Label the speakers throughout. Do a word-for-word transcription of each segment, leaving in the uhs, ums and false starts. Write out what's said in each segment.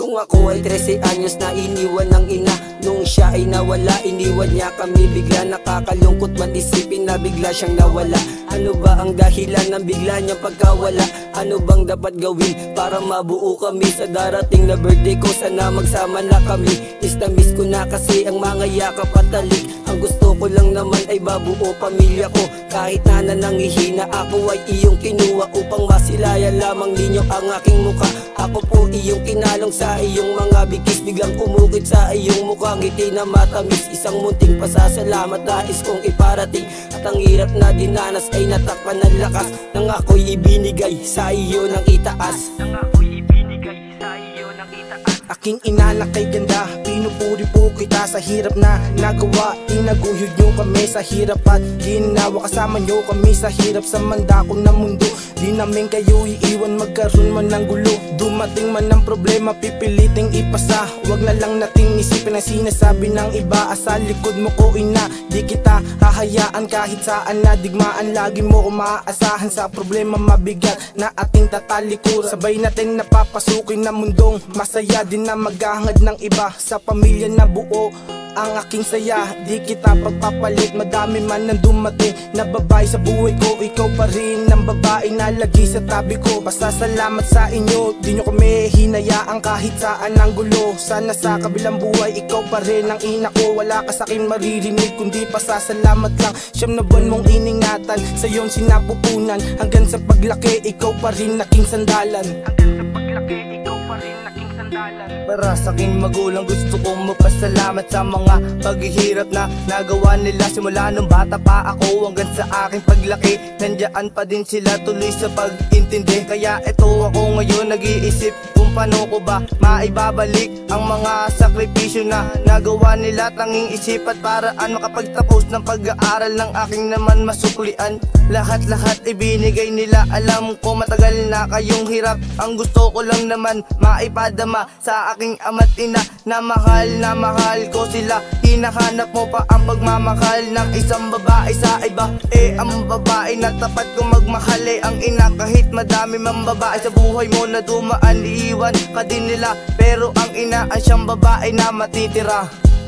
Speaker 1: Nung ako ay trese anyos na iniwan ng ina. Nung siya ay nawala, iniwan niya kami bigla. Nakakalungkot man isipin na bigla siyang nawala. Ano ba ang dahilan ng bigla niyang pagkawala? Ano bang dapat gawin para mabuo kami sa darating na birthday ko? Sana magsama na kami. Is na miss ko na kasi ang mga yakap at talik. Ang gusto ko lang naman ay mabuo pamilya ko. Kahit na nanangihina ako ay iyong kinuha upang masilayan lamang ninyo ang aking muka. Ako po iyong kinalong sa iyong mga bigis. Biglang umukit sa iyong mukha, ngiti na matamis. Isang munting pasasalamat nais kong iparating. At ang hirap na dinanas ay natakpan ng lakas nang ako'y ibinigay sa iyo ng itaas. Nang ako'y ibinigay sa iyo ng itaas.
Speaker 2: Aking ina na kay ganda, pinupuri po kita sa hirap na nagawa. Tinaguyod nyo kami sa hirap at ginawa. Kasama nyo kami sa hirap sa mandakong na mundo. Di namin kayo iiwan magkaroon man ng gulo. Dumating man ng problema, pipiliting ipasa. Wag na lang nating isipin ang sinasabi ng iba. Asa likod mo ko ina, di kita hahayaan kahit saan na digmaan. Lagi mo umaasahan sa problema mabigat na ating tatalikuran. Sabay natin napapasukin na mundong masaya. Di na maghahangad ng iba sa pamilya na buo ang aking saya. Di kita pagpapalit, madami man nang dumating na babae sa buhay ko. Ikaw pa rin ang babae na lagi sa tabi ko. Pasasalamat sa inyo, di nyo kami hinayaan kahit saan ang gulo. Sana sa kabilang buhay, ikaw pa rin ang ina ko. Wala ka sa'kin maririnig kundi pasasalamat lang. Siyam na buwan mong iningatan, sa iyong sinapupunan. Hanggang sa paglaki, ikaw pa rin aking sandalan. Hanggang sa paglaki, ikaw pa rin aking sandalan. Para sa aking magulang, gusto kong magpasalamat sa mga paghihirap na nagawa nila simula nung bata pa ako hanggang sa aking paglaki. Nandiyan pa din sila tuloy sa pag-intindi. Kaya eto ako ngayon nag-iisip kung paano ko ba maibabalik ang mga sakripisyo na nagawa nila. Tanging isip at paraan makapagtapos ng pag-aaral ng aking naman masuklian. Lahat-lahat ibinigay nila, alam ko matagal na kayong hirap. Ang gusto ko lang naman maipadama sa aking ama't ina na mahal na mahal ko sila. Hinahanap mo pa ang pagmamahal ng isang babae sa iba. Eh ang babae na tapat kong magmahal eh ang ina. Kahit madami mang babae sa buhay mo na dumaan, iiwan ka din nila. Pero ang ina ang siyang babae na matitira.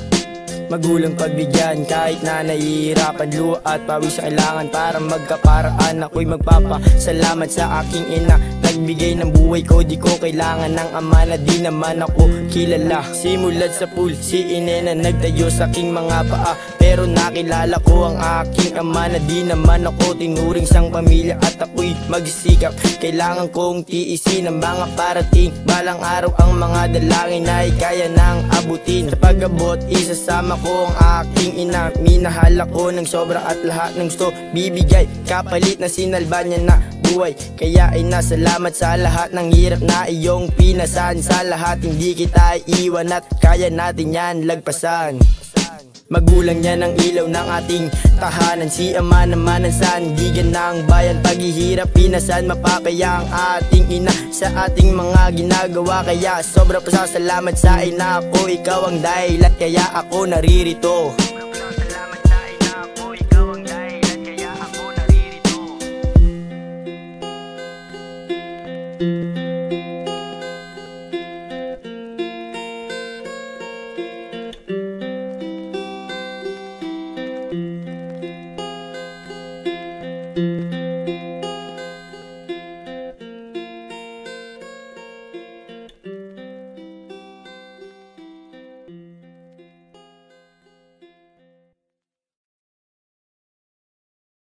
Speaker 1: Magulang pagbigyan kahit na nahihirapan. Luha at pawis sa kailangan para magkaparaan. Ako'y magpapasalamat sa aking ina. Nagbigay ng buhay ko, di ko kailangan ng ama na di naman ako kilala. Simulat sa pool, si ine na nagtayo sa aking mga paa. Pero nakilala ko ang aking ama na di naman ako tinuring sang pamilya. At ako'y magsikap, kailangan kong tiisin ang mga parating. Balang araw ang mga dalangin ay kaya nang abutin. Sa pag-abot, isasama ko ang aking ina. Minahal ako ng sobra at lahat ng gusto bibigay. Kapalit na sinalba niya na buhay. Kaya ay nasalamat sa lahat ng hirap na iyong pinasan. Sa lahat hindi kita iwan at kaya natin yan lagpasan. Magulang niya ng ilaw ng ating tahanan. Si ama naman ang sandigan ng bayan. Paghihirap pinasan, mapapaya ang ating ina sa ating mga ginagawa. Kaya sobrang pasasalamat sa ina ko. Ikaw ang dahilan kaya ako naririto.